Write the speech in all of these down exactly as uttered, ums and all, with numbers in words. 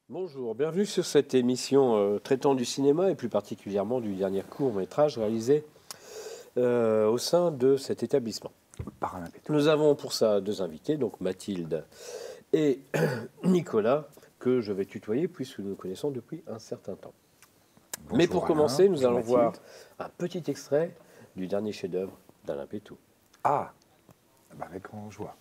Bonjour, bienvenue sur cette émission euh, traitant du cinéma et plus particulièrement du dernier court-métrage réalisé euh, au sein de cet établissement. Nous avons pour ça deux invités, donc Mathilde et Nicolas, que je vais tutoyer puisque nous nous connaissons depuis un certain temps. Bonjour. Mais pour commencer, Alain, nous allons Mathilde. voir un petit extrait du dernier chef-d'œuvre d'Alain Pétou. Ah, bah avec grand joie.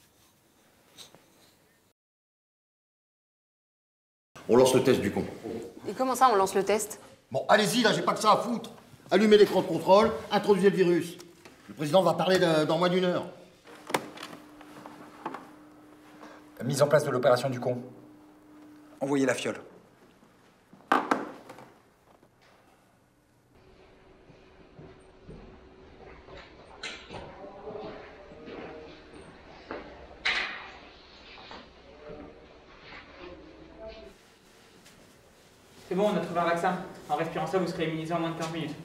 On lance le test du con. Et comment ça, on lance le test? Bon, allez-y, là, j'ai pas que ça à foutre. Allumez l'écran de contrôle, introduisez le virus. Le président va parler de, dans moins d'une heure. Mise en place de l'opération du con. Envoyez la fiole. C'est bon, on a trouvé un vaccin. En respirant ça, vous serez immunisé en moins de quinze minutes.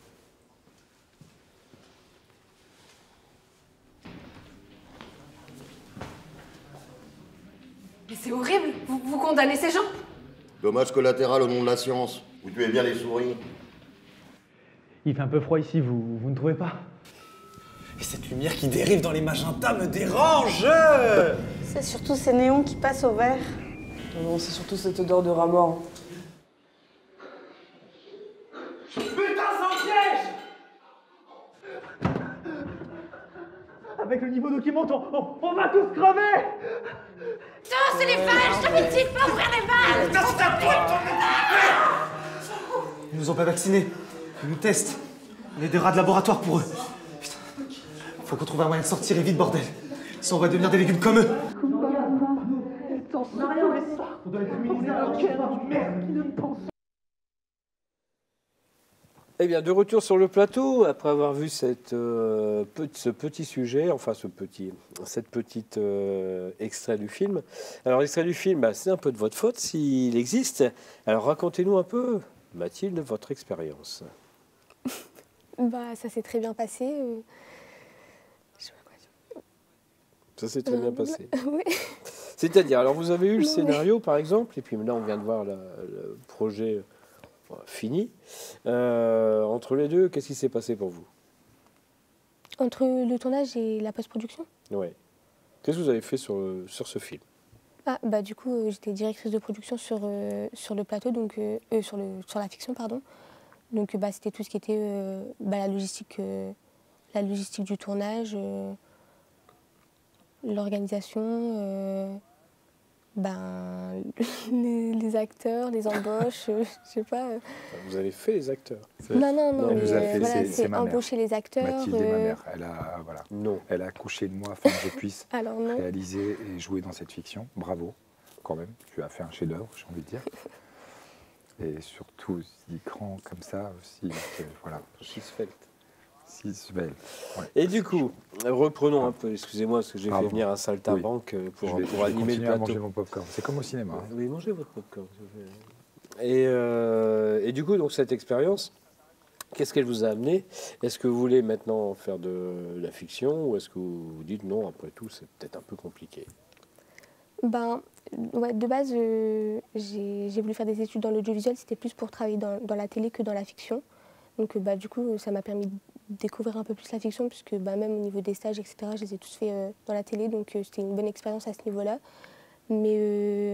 Mais c'est horrible. Vous, vous condamnez ces gens? Dommage collatéral au nom de la science. Vous tuez bien les souris. Il fait un peu froid ici, vous, vous ne trouvez pas? Et cette lumière qui dérive dans les magentas me dérange. C'est surtout ces néons qui passent au vert. Non, non, c'est surtout cette odeur de rat mort. Avec le niveau d'eau qui monte, on, on, on va tous crever! Putain, c'est les balles! Je t'avais dit de pas ouvrir les balles! Putain, c'est ta pote! Ils nous ont pas vaccinés. Ils nous testent. On est des rats de laboratoire pour eux. Putain. Faut qu'on trouve un moyen de sortir et vite, bordel. Sinon, on va devenir des légumes comme eux. Eh bien, de retour sur le plateau, après avoir vu cette, euh, ce petit sujet, enfin ce petit, cette petite euh, extrait du film. Alors, l'extrait du film, bah, c'est un peu de votre faute s'il existe. Alors, racontez-nous un peu, Mathilde, votre expérience. Bah, ça s'est très bien passé. Euh... Je sais pas quoi dire. Ça s'est très euh, bien passé. Oui. C'est-à-dire, alors vous avez eu le non, scénario, mais... par exemple, et puis là, on vient de voir la, le projet fini. Euh, entre les deux, qu'est-ce qui s'est passé pour vous? Entre le tournage et la post-production? Oui. Qu'est-ce que vous avez fait sur, sur ce film? Ah, bah du coup, euh, j'étais directrice de production sur, euh, sur le plateau, donc euh, euh, sur, le, sur la fiction, pardon. Donc bah, c'était tout ce qui était euh, bah, la, logistique, euh, la logistique du tournage, euh, l'organisation, euh, ben, les, les acteurs, les embauches, euh, je sais pas. Euh... Vous avez fait les acteurs? Non, non, non, elle mais, nous a euh, fait, voilà, c'est embaucher les acteurs. Mathilde euh... est ma mère. Elle a, voilà, non. Elle a accouché de moi afin que je puisse Alors, non. réaliser et jouer dans cette fiction. Bravo, quand même. Tu as fait un chef-d'œuvre, j'ai envie de dire. Et surtout aussi grand comme ça aussi. Voilà. Six-felt. Six-felt. Ouais. Et du coup, reprenons un peu, excusez-moi, parce que j'ai fait venir un saltimbanque oui. pour, vais, pour animer le plateau. À manger mon popcorn. C'est comme au cinéma. Hein. Oui, mangez votre popcorn. Et, euh, et du coup, donc cette expérience, qu'est-ce qu'elle vous a amené? Est-ce que vous voulez maintenant faire de la fiction ou est-ce que vous vous dites non, après tout, c'est peut-être un peu compliqué? Ben, ouais, de base, euh, j'ai voulu faire des études dans l'audiovisuel, c'était plus pour travailler dans, dans la télé que dans la fiction. Donc bah, du coup, ça m'a permis de découvrir un peu plus la fiction, puisque bah, même au niveau des stages, et cetera, je les ai tous faits euh, dans la télé, donc euh, c'était une bonne expérience à ce niveau-là. Mais euh,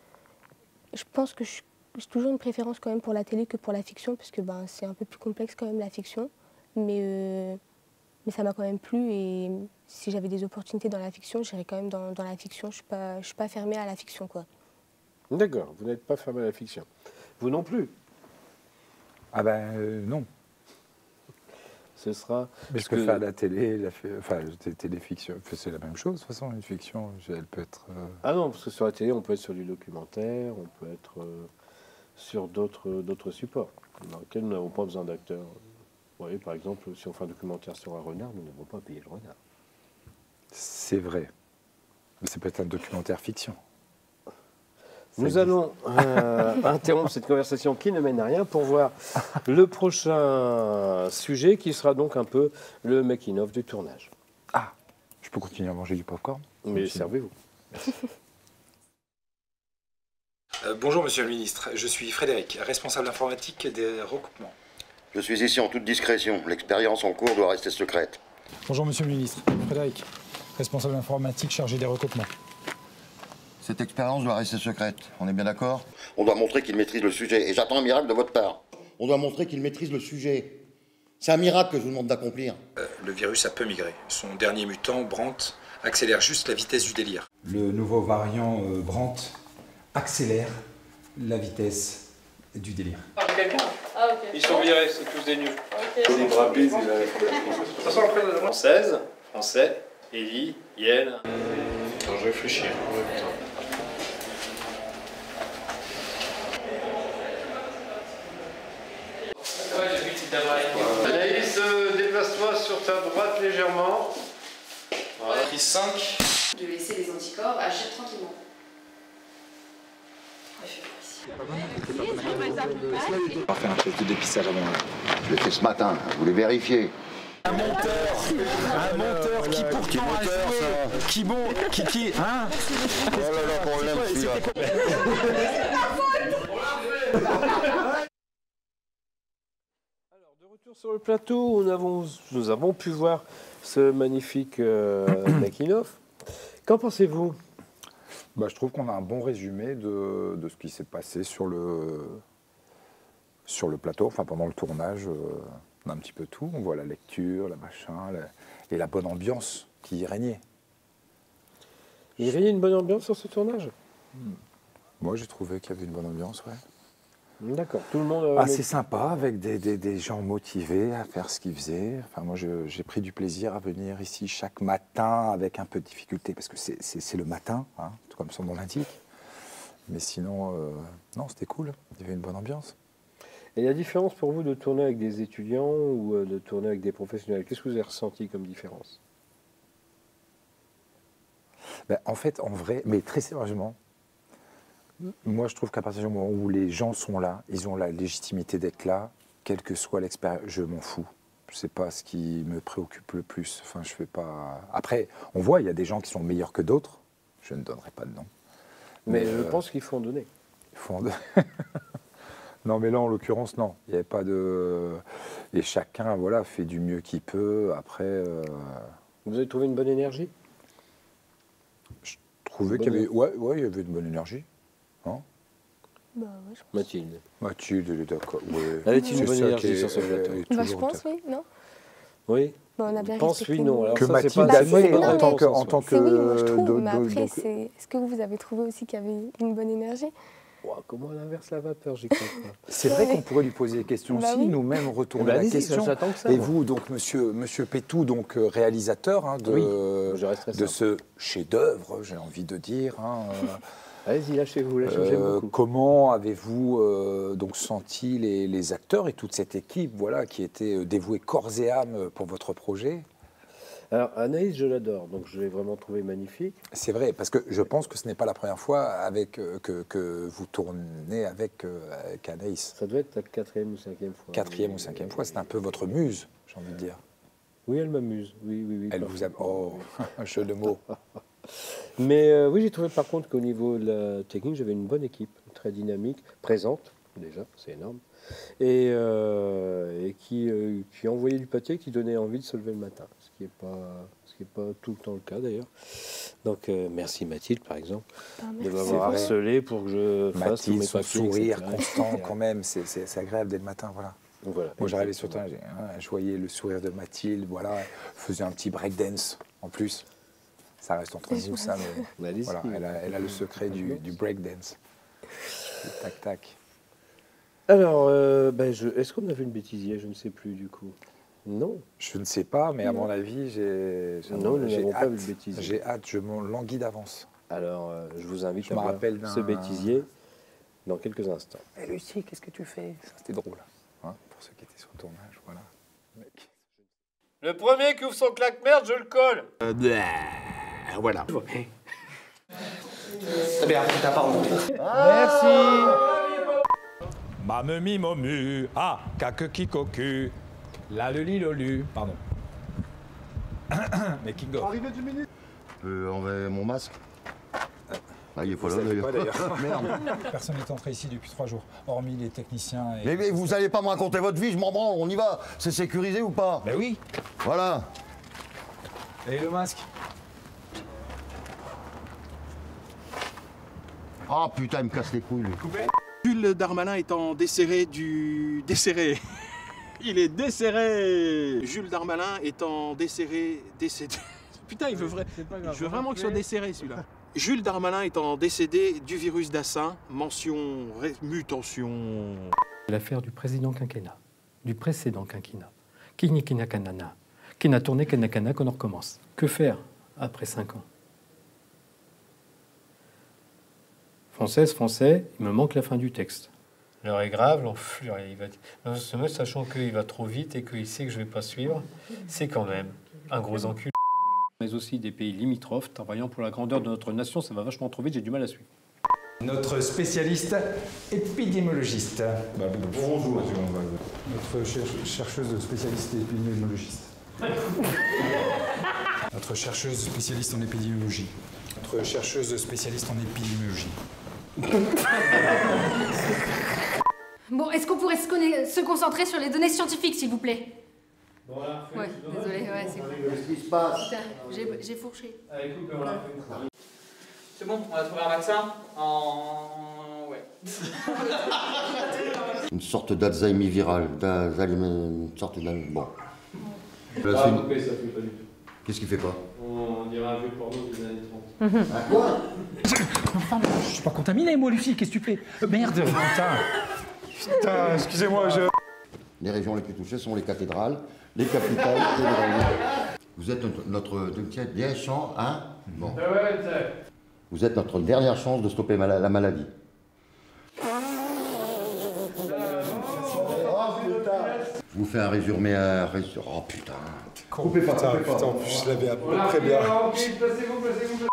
je pense que j'ai toujours une préférence quand même pour la télé que pour la fiction, puisque bah, c'est un peu plus complexe quand même la fiction. Mais, euh, mais ça m'a quand même plu, et si j'avais des opportunités dans la fiction, j'irais quand même dans, dans la fiction. Je ne suis pas fermée à la fiction, quoi. D'accord, vous n'êtes pas fermée à la fiction. Vous non plus? Ah ben euh, non. Ce sera... Parce que, que faire la télé, la fait, enfin, la téléfiction, c'est la même chose de toute façon, une fiction, elle peut être... Euh... Ah non, parce que sur la télé, on peut être sur du documentaire, on peut être euh, sur d'autres supports, dans lesquels nous n'avons pas besoin d'acteurs. Vous voyez, par exemple, si on fait un documentaire sur un renard, nous n'avons pas payé le renard. C'est vrai. Mais c'est peut-être un documentaire fiction. Nous existe. allons euh, interrompre cette conversation qui ne mène à rien pour voir le prochain sujet qui sera donc un peu le making-of du tournage. Ah, je peux continuer à manger du popcorn? Mais servez-vous. Euh, bonjour Monsieur le Ministre, je suis Frédéric, responsable informatique des recoupements. Je suis ici en toute discrétion. L'expérience en cours doit rester secrète. Bonjour Monsieur le Ministre, Frédéric, responsable informatique chargé des recoupements. Cette expérience doit rester secrète, on est bien d'accord? On doit montrer qu'il maîtrise le sujet, et j'attends un miracle de votre part. On doit montrer qu'il maîtrise le sujet. C'est un miracle que je vous demande d'accomplir. Euh, le virus a peu migré. Son dernier mutant, Brandt, accélère juste la vitesse du délire. Le nouveau variant euh, Brandt accélère la vitesse du délire. Ah, quelqu'un Ah, ok. Ils sont virés, c'est tous des nuls. Ok. C'est des grappés, c'est la Ça sent après de Française, Français, Élie, Yen. Quand je réfléchis. Anaïs, euh, déplace-toi sur ta droite légèrement. Voilà. Prise cinq. Je vais laisser les anticorps, achète tranquillement. On va faire un test de dépistage avant. Je l'ai fait ce matin, vous les vérifiez. Un monteur, un monteur qui pourtant a joué, qui bon, qui qui, hein? Oh là là, problème celui-là. Alors, de retour sur le plateau, nous avons, nous avons pu voir ce magnifique euh, making-of. Qu'en pensez-vous? Bah, je trouve qu'on a un bon résumé de, de ce qui s'est passé sur le, sur le plateau, enfin pendant le tournage. Euh, on a un petit peu tout. On voit la lecture, la machin, la, et la bonne ambiance qui y régnait. Il régnait une bonne ambiance sur ce tournage? Moi, j'ai trouvé qu'il y avait une bonne ambiance, ouais. D'accord, tout le monde... Assez sympa, avec des, des, des gens motivés à faire ce qu'ils faisaient. Enfin, moi, je- j'ai pris du plaisir à venir ici chaque matin avec un peu de difficulté, parce que c'est- c'est c'est le matin, hein, tout comme son nom l'indique. Mais sinon, euh, non, c'était cool. Il y avait une bonne ambiance. Et la différence pour vous de tourner avec des étudiants ou euh, de tourner avec des professionnels, qu'est-ce que vous avez ressenti comme différence? Ben, en fait, en vrai, mais très sérieusement, moi, je trouve qu'à partir du moment où les gens sont là, ils ont la légitimité d'être là, quelle que soit l'expérience, je m'en fous. C'est pas ce qui me préoccupe le plus. Enfin, je fais pas. Après, on voit, il y a des gens qui sont meilleurs que d'autres. Je ne donnerai pas de nom. Mais, je euh, pense qu'il faut en donner. Il faut en donner. Non, mais là, en l'occurrence, non. Il n'y avait pas de. Et chacun, voilà, fait du mieux qu'il peut. Après. Euh... Vous avez trouvé une bonne énergie? Je trouvais qu'il y avait. Ouais, ouais, il y avait une bonne énergie. Non? Bah ouais, je pense. Mathilde. Mathilde, elle est d'accord. Ouais. Avait-il une C'est bonne ça énergie qui est- sur ce plateau? est Bah, je toujours pense, oui, non? Oui. Bah, on a bien Je pense respecté oui, non. nos- Alors Que ça, c'est Mathilde pas- a c'est pas une fait bonne en tant réponse que. en En soi. tant que C'est oui, moi je trouve, do- mais do- après, donc- c'est... est-ce que vous avez trouvé aussi qu'il y avait une bonne énergie? Ouah, comment on inverse la vapeur, j'y crois pas. C'est vrai qu'on pourrait lui poser des questions Bah aussi, oui. nous-mêmes retourner Bah, la allez-y, question. j'attends que ça, Et moi. vous, donc, monsieur, monsieur Pétou, donc euh, réalisateur hein, de, Oui, je resterai de simple. ce chef-d'œuvre, j'ai envie de dire. hein, euh, Allez-y, lâchez-vous, lâchez-vous, j'aime euh, beaucoup. comment avez-vous euh, donc senti les, les acteurs et toute cette équipe, voilà, qui était euh, dévouée corps et âme pour votre projet? Alors, Anaïs, je l'adore, donc je l'ai vraiment trouvé magnifique. C'est vrai, parce que je pense que ce n'est pas la première fois avec, euh, que, que vous tournez avec, euh, avec Anaïs. Ça doit être la quatrième ou cinquième fois. Quatrième ou cinquième fois, c'est un peu votre muse, j'ai envie de dire. Oui, elle m'amuse. Oui, oui, oui. Elle vous a... Oh, un jeu de mots. Mais euh, oui, j'ai trouvé par contre qu'au niveau de la technique, j'avais une bonne équipe, très dynamique, présente, déjà, c'est énorme, et, euh, et qui, euh, qui envoyait du pâté, qui donnait envie de se lever le matin, ce qui n'est pas, ce qui est pas tout le temps le cas d'ailleurs. Donc euh, merci Mathilde, par exemple, Bah, de merci. m'avoir C'est vrai. harcelé pour que je fasse tous Mathilde, mes son papiers, sourire et cetera, constant et cetera. quand même, c'est- c'est c'est agréable dès le matin, voilà. Donc voilà, Moi j'arrivais sur exactement. le terrain, j'ai- hein, je voyais le sourire de Mathilde, voilà, elle faisait un petit breakdance en plus. Ça reste entre nous, ça, mais Allez-y. voilà, elle a, elle a le secret du, du breakdance. Du tac-tac. Alors, euh, ben, je- est-ce qu'on avait une bêtisier? Je ne sais plus du coup. Non. Je ne sais pas, mais à mon avis, j'ai j'ai- Non, nous j'ai n'avons pas hâte, vu le bêtisier. j'ai hâte, je m'en languis d'avance. Alors, euh, je vous invite Je à me voir rappelle d'un- ce bêtisier dans quelques instants. Eh Lucie, qu'est-ce que tu fais? Ça, c'était drôle, hein, pour ceux qui étaient sur le tournage, voilà. Mec. Le premier qui ouvre son claque-merde, je le colle. Voilà. Très bien, t'as pas remonté. Mame mi momu, ah, kake ki cocu, la le li lolu, pardon. Making of. Je peux enlever mon masque? Ah, il est pas là d'ailleurs. Merde. Personne n'est entré ici depuis trois jours, hormis les techniciens. Et... Mais, mais vous allez pas me raconter votre vie, je m'en branle, on y va. C'est sécurisé ou pas? Ben oui. Voilà. Et le masque? Ah putain, il me casse les couilles, lui. Jules Darmanin est en desserré du... desserré. Il est desserré. Jules Darmanin est en desserré... décédé. Putain, il veut, vrai... il veut vraiment qu'il soit desserré, celui-là. Jules Darmanin est en décédé du virus d'Assin. Mention... Ré... mutation... L'affaire du président quinquennat, du précédent quinquennat. Kini kina kanana. Qui n'a tourné kanakana qu'on en recommence. Que faire après cinq ans? Française, français, il me manque la fin du texte. L'heure est grave, l'enflure, il va dire. Ce mec, sachant qu'il va trop vite et qu'il sait que je ne vais pas suivre, c'est quand même un gros encul. Mais aussi des pays limitrophes, travaillant pour la grandeur de notre nation, ça va vachement trop vite, j'ai du mal à suivre. Notre spécialiste épidémiologiste. Bah, bonjour. Notre chercheuse spécialiste épidémiologiste. Notre chercheuse spécialiste en épidémiologie. Notre chercheuse spécialiste en épidémiologie. Bon, est-ce qu'on pourrait se, se concentrer sur les données scientifiques, s'il vous plaît? Bon, là, ouais, désolé, ouais, c'est cool. Qu'est-ce qui se passe? J'ai fourché. Allez, coupe, on l'a fait. C'est bon, on a trouvé un vaccin en... ouais. Une sorte d'Alzheimer viral, d'Alzheimer, une sorte de... Bon. Ah, couper, ça fait pas du tout. Qu'est-ce qu'il fait pas? On dirait un vieux porno des années trente. Ah quoi? Enfin, je suis pas contaminé, moi, Lucie, qu'est-ce que tu fais? euh, Merde, putain. Putain, excusez-moi, je... Les régions les plus touchées sont les cathédrales, les capitales et les régions. Vous êtes notre, notre dernière chance, hein? Bon. Vous êtes notre dernière chance de stopper la, la maladie. Je vous fais un résumé à... Oh putain. Coupez pas, putain, putain, en plus je l'avais à peu près bien. Placez-vous, placez-vous.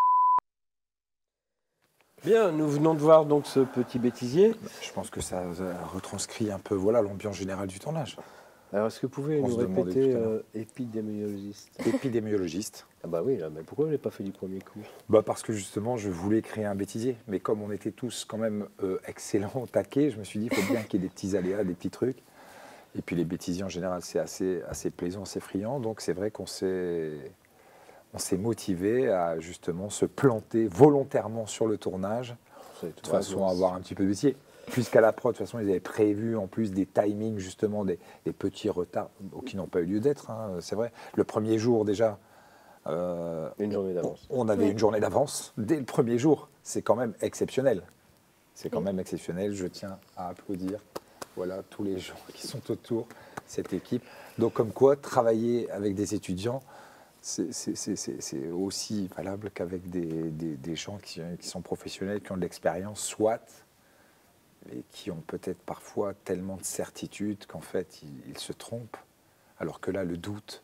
Bien, nous venons de voir donc ce petit bêtisier. Je pense que ça, ça retranscrit un peu voilà, l'ambiance générale du tournage. Alors, est-ce que vous pouvez On nous répéter euh, épidémiologiste? Épidémiologiste. Ah bah oui, là, mais pourquoi je l'ai pas fait du premier coup? Bah parce que justement, je voulais créer un bêtisier. Mais comme on était tous quand même euh, excellents au taquet, je me suis dit, il faut bien qu'il y ait des petits aléas, des petits trucs. Et puis les bêtisiers, en général, c'est assez, assez plaisant, assez friand. Donc c'est vrai qu'on s'est... On s'est motivé à justement se planter volontairement sur le tournage, de toute façon à avoir un petit peu de bêtisier. Puisqu'à la prod, de toute façon, ils avaient prévu en plus des timings, justement, des, des petits retards qui n'ont pas eu lieu d'être, hein, c'est vrai. Le premier jour, déjà, euh, une journée d'avance. On, on avait oui. une journée d'avance dès le premier jour. C'est quand même exceptionnel. C'est quand oui. même exceptionnel. Je tiens à applaudir voilà, tous les gens qui sont autour, cette équipe. Donc, comme quoi, travailler avec des étudiants, c'est aussi valable qu'avec des, des, des gens qui, qui sont professionnels, qui ont de l'expérience, soit, et qui ont peut-être parfois tellement de certitude qu'en fait, ils, ils se trompent. Alors que là, le doute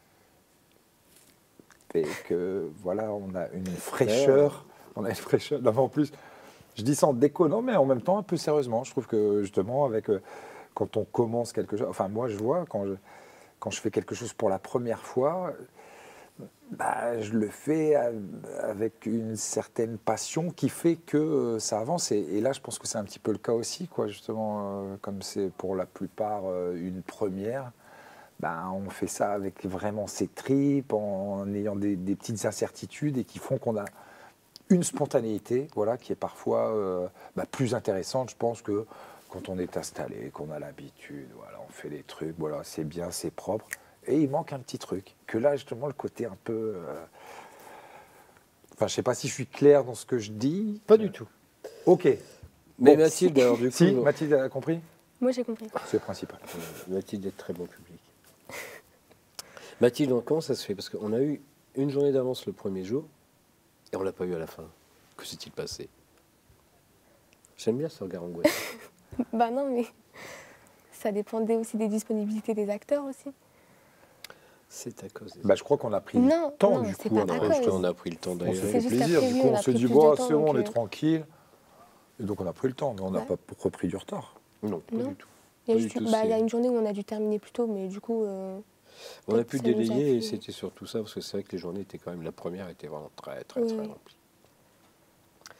fait que, voilà, on a une fraîcheur. On a une fraîcheur. Non, mais en plus, je dis ça en déconnant, mais en même temps, un peu sérieusement. Je trouve que, justement, avec, quand on commence quelque chose... Enfin, moi, je vois, quand je, quand je fais quelque chose pour la première fois... Bah, je le fais avec une certaine passion qui fait que ça avance. Et, et là, je pense que c'est un petit peu le cas aussi, quoi, justement, euh, comme c'est pour la plupart euh, une première. Bah, on fait ça avec vraiment ses tripes, en, en ayant des, des petites incertitudes et qui font qu'on a une spontanéité, voilà, qui est parfois euh, bah, plus intéressante, je pense, que quand on est installé, qu'on a l'habitude. Voilà, on fait les trucs, voilà, c'est bien, c'est propre. Et il manque un petit truc. Que là, justement, le côté un peu... Euh... Enfin, je ne sais pas si je suis clair dans ce que je dis. Pas du tout. Ok. Mais bon, Mathilde, alors du coup... Si, Mathilde a compris? Moi, j'ai compris. C'est le principal. Euh, Mathilde est très bon public. Mathilde, comment ça se fait? Parce qu'on a eu une journée d'avance le premier jour et on ne l'a pas eu à la fin. Que s'est-il passé? J'aime bien ce regard angoissé. Bah non, mais ça dépendait aussi des disponibilités des acteurs aussi. C'est à cause des... Bah, je crois qu'on a pris non, le temps, non, du coup. Pas on, a, je on a pris le temps d'ailleurs. On s'est fait plaisir. Du coup, on, on s'est dit, bon, c'est bon, on est tranquille. Et donc, on a pris le temps, mais on n'a ouais. pas repris du retard. Non, pas non. du tout. Il y, a juste, bah, il y a une journée où on a dû terminer plus tôt, mais du coup... Euh, on a pu délayer, et c'était surtout ça, parce que c'est vrai que les journées étaient quand même... La première était vraiment très, très, oui. très remplie.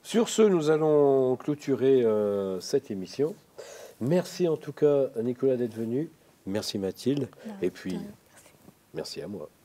Sur ce, nous allons clôturer euh, cette émission. Merci en tout cas, Nicolas, d'être venu. Merci Mathilde. Non, Et puis, merci. merci à moi.